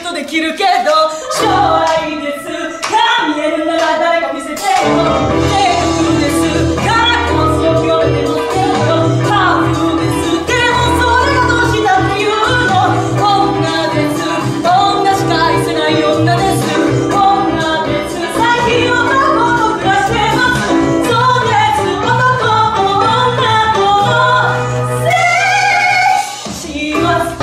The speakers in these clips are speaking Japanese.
とできるけど将来ですが見えるなら誰か見せてよ帝国ですからコンスを極めて乗ってるよハーフですでもそれがどうしたっていうの女です女しか愛せない女です女です最近男と暮らしてますそうです男も女もセッします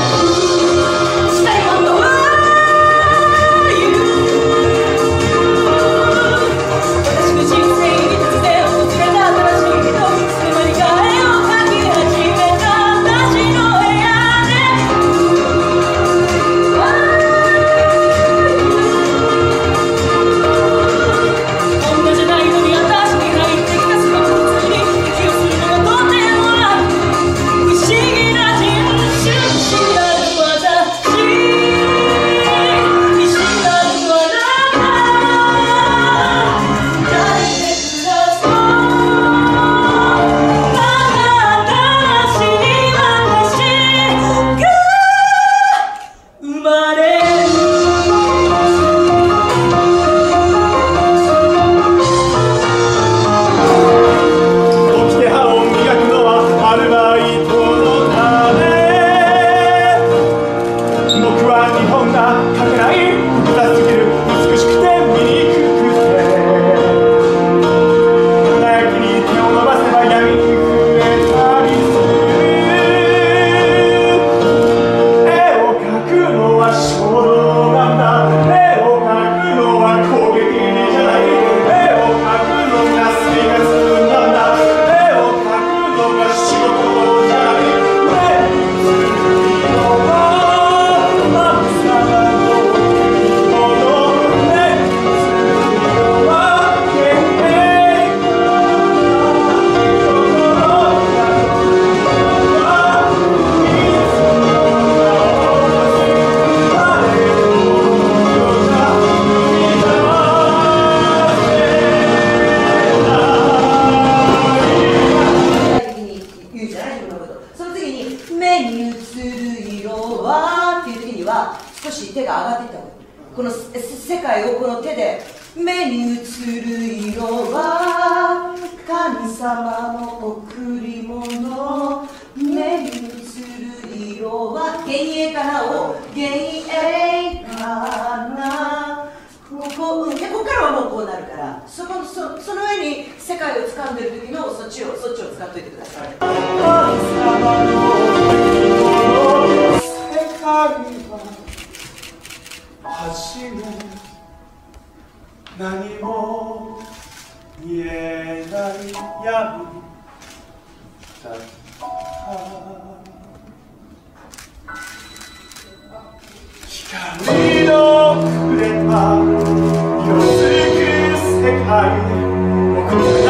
色づく世界